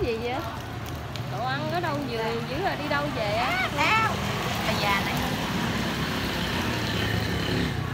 gì vậy? Đồ ăn ở đâu vừa dữ rồi đi đâu về á? Bà già này.